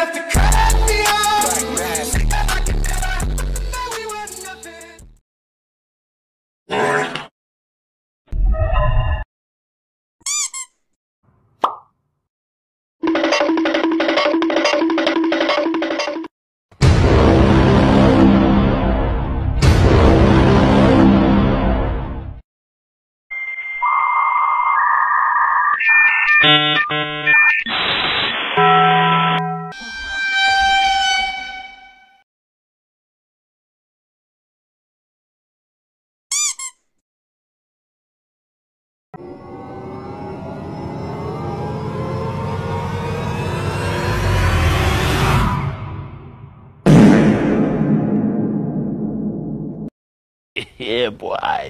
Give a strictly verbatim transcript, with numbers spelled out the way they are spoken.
have to cut me off. Say that I can never, that we were nothing. Yeah, boy.